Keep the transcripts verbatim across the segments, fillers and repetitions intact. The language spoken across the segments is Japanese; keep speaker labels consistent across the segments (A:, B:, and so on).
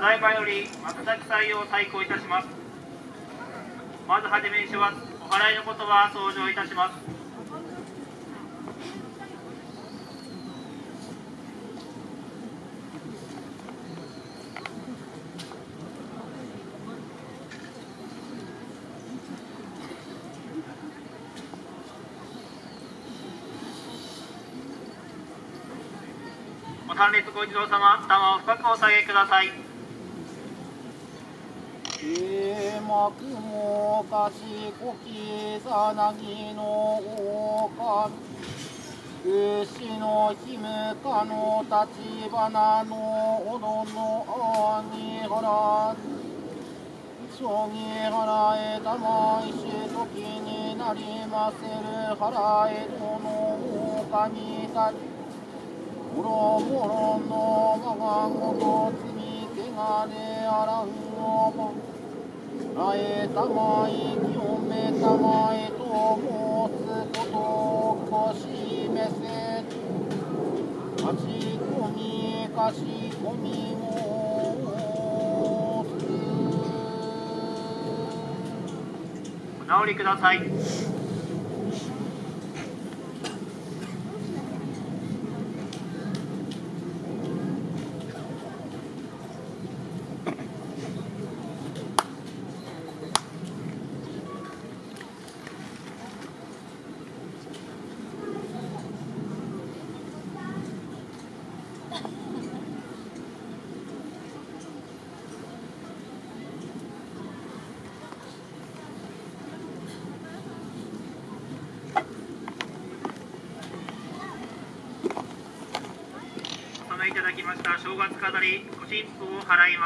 A: だいまより松崎祭を再行いたします。まずはじめにします。お祓いの言葉登場いたします。ご参列ご一同様、頭を深くお下げください。
B: えまくもかしこきさなぎのおかみ牛のひむかの立花のおどのあにはら将棋払えたまいし時になりませる払えとのおかみたりもろもろのまがごとつみけがれあらんのばらえたまい清めたまえと申すことをこしめせかしこみかしこみも
A: お直りください。お納めいただきました正月飾りご神父を払います。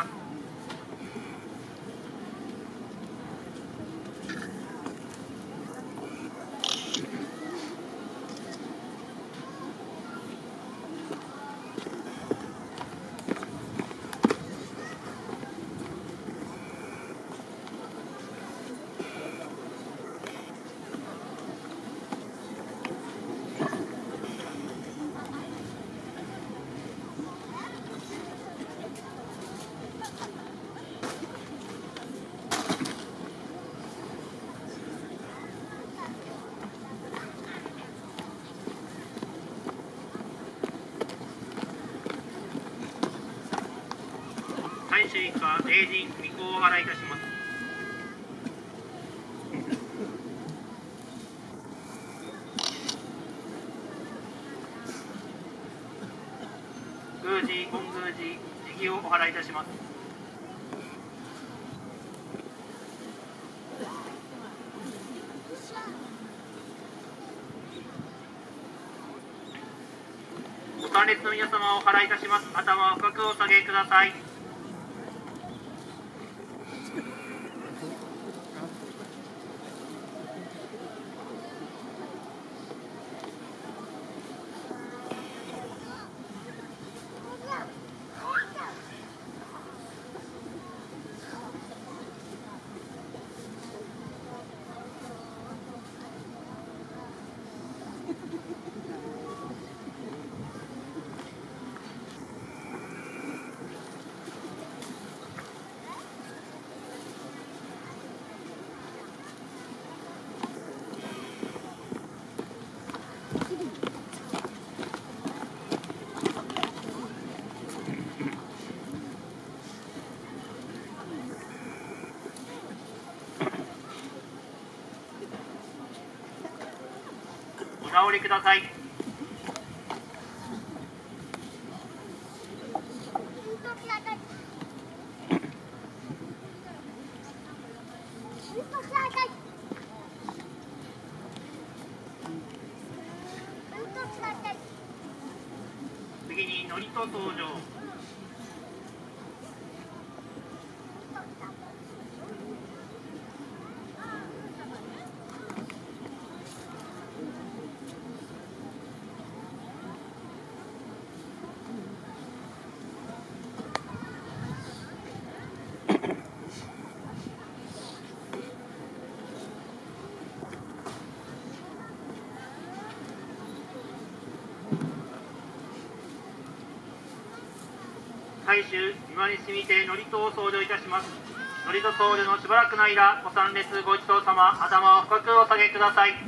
A: 大衆以下霊人御子をお払いいたします。宮司、本宮司、慈悲をお払いいたします。ご参列の皆様をお払いいたします。頭を深くお下げください。お直りください。次に祝詞と登場。 海舟今西にて祝詞を奏上いたします。祝詞奏上のしばらくの間、ご参列ご一同様、頭を深くお下げください。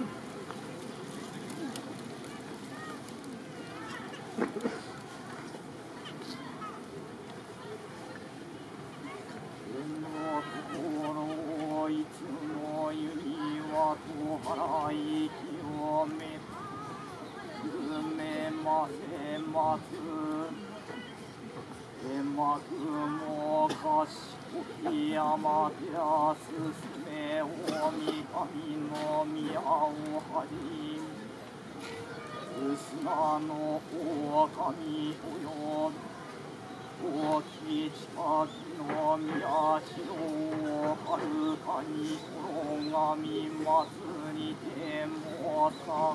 B: 山寺進め大神の宮をはじめ砂の大神および大き近きの宮代をはるかに転がみますにてもさ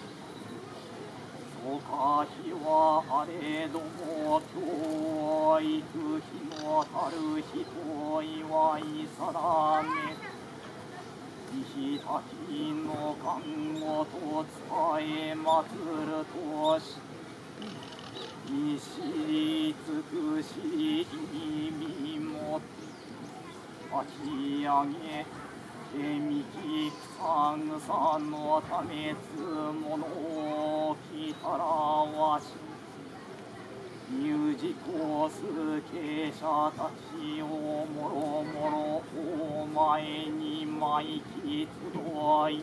B: おかひはあれども教育費のたる人祝い定め慈悲たちの看護と伝え祭るとし石り尽くし耳も立ち上げえみき草草のためつものをきたらわし入事こす傾斜たちをもろもろお前に舞き集い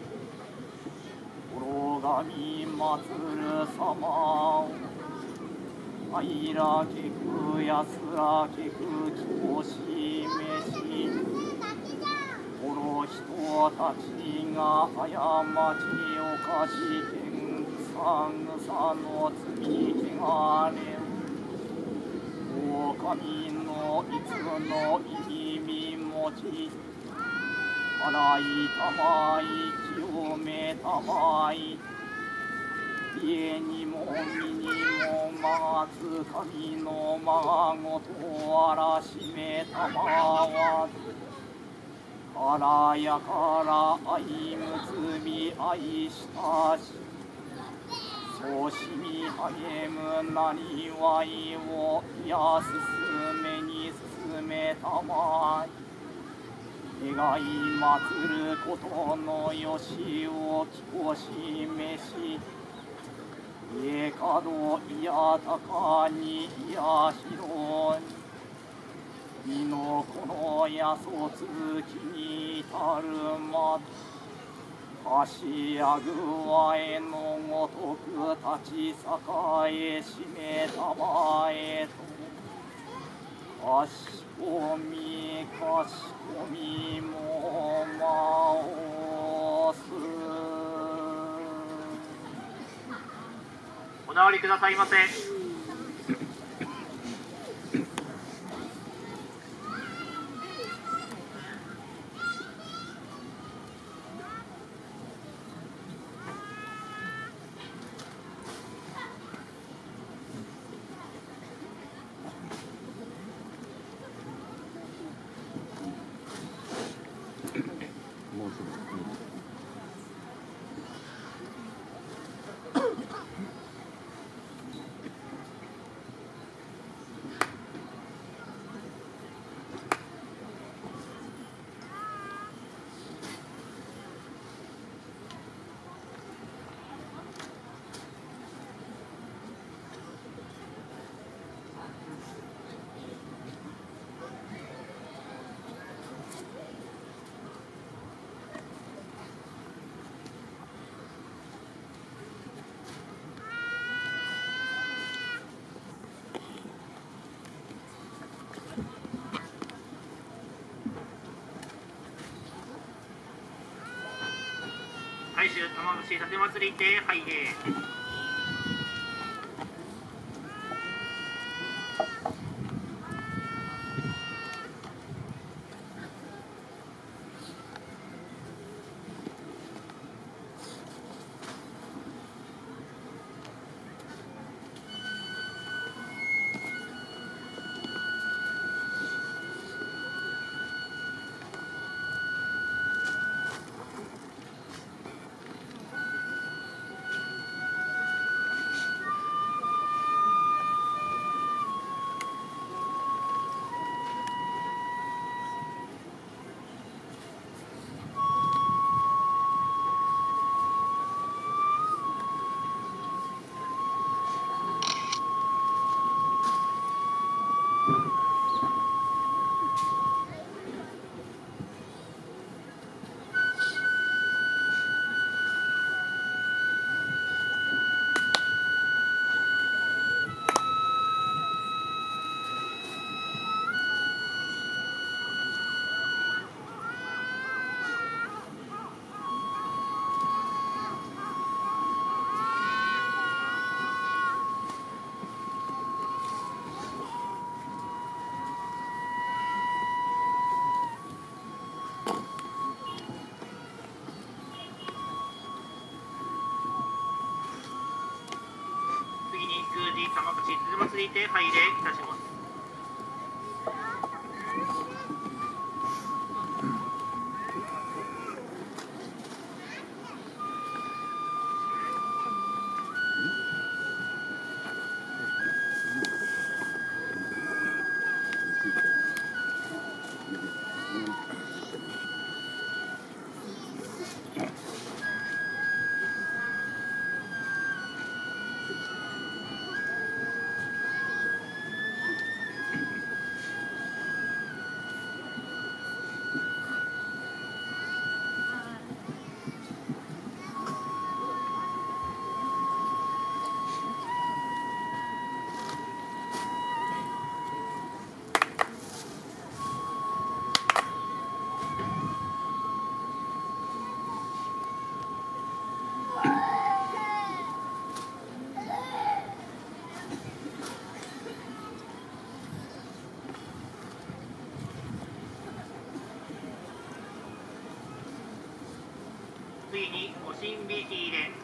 B: 転がみ祭る様あいらけく安らけく気を示しこの人たちが過ちを犯し天草草の罪汚れ大神のいつの意味持ち洗いたまい清めたまい家にも身にもまつ神の孫とあらしめたまわからやから愛結び愛したしそうしみ励むなりわいをいや進めに進めたまい願い祭ることのよしをきこしめし家門いやたかにいや広い身のこのやそ続きに至るまで足や具合のごとく立ち栄えしめたまえとかしこみかしこみもまおす
A: お直りくださいませ。海舟玉串立て祭りて拝礼。 市玉口鶴祭りで拝礼いたします。次にご神火火入れ。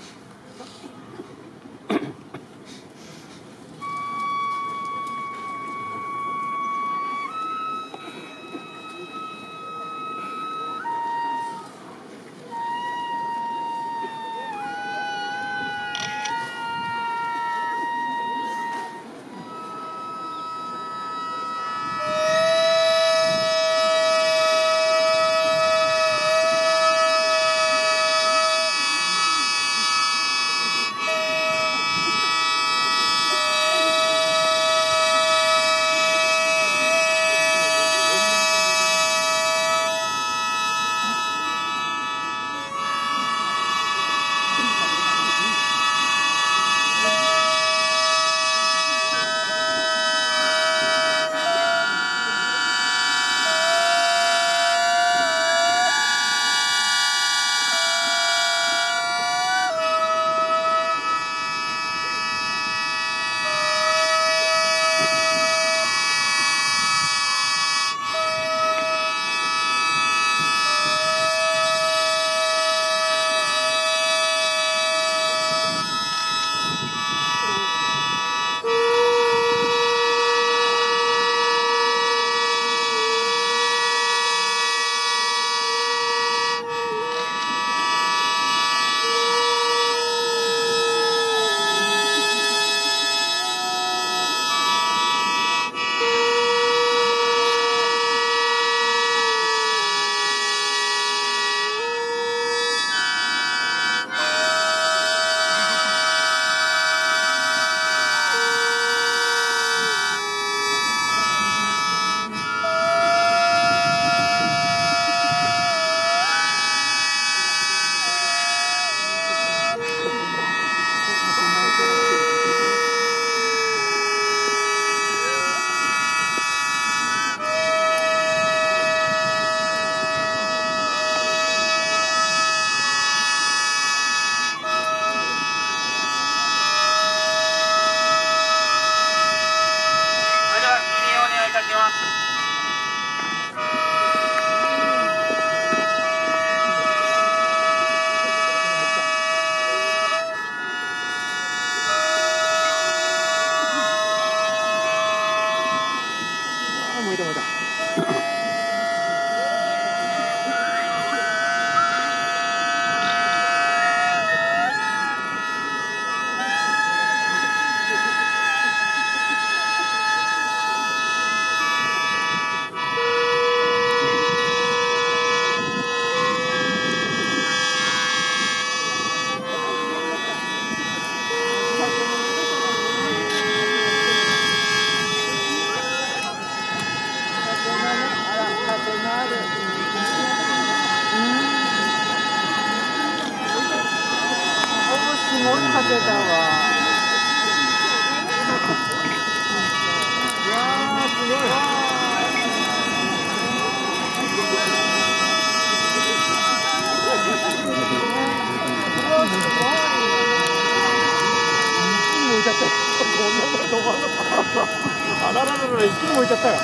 B: あらららら、一気に燃えちゃったよ。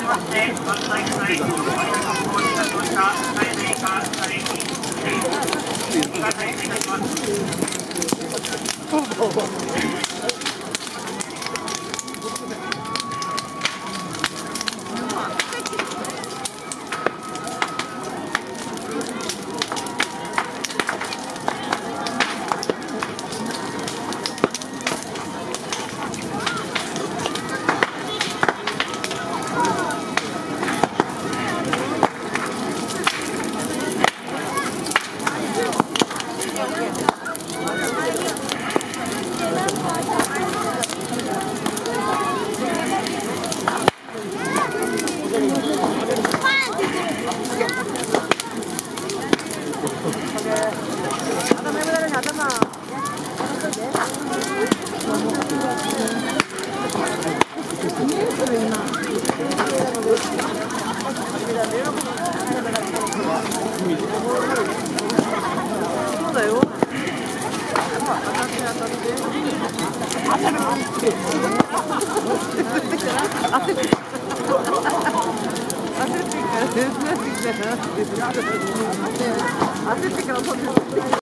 A: まして、松体育祭、ご挨拶をいたしました、大聖火大に、ご開催いたします。
C: そうだよ。焦ってから飛んで